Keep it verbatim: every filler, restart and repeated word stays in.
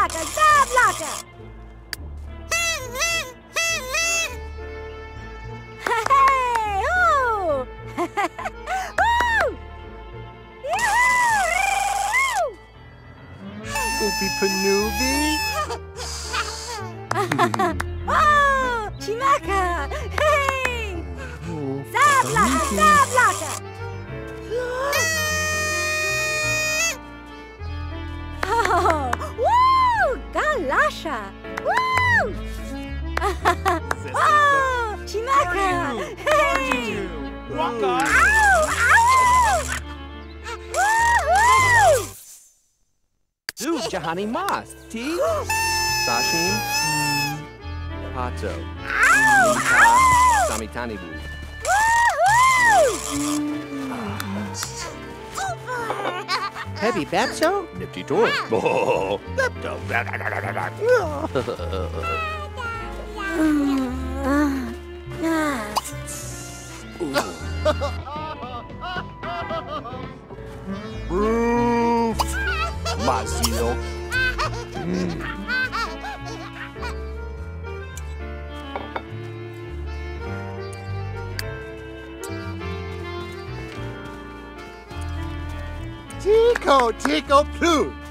Zablaka, zablaka! Hey, oh! Woo! Yahoo! Oopie Panubi? Oh! Chimaka! Hey! Zablaka, zablaka! Oh! Woo! Galasha! Woo! Oh! Chimaka! Hey! Waka! Ow! Ow! Woo-hoo! Zu Jahani Mas. Tea? Sashim? Pato. Ow! Ow! Samitani Bu. Woo-hoo! Heavy Betso? Nifty Tor. Oh, Lepto. Roof. Mazio. Tico, Tico, Plu.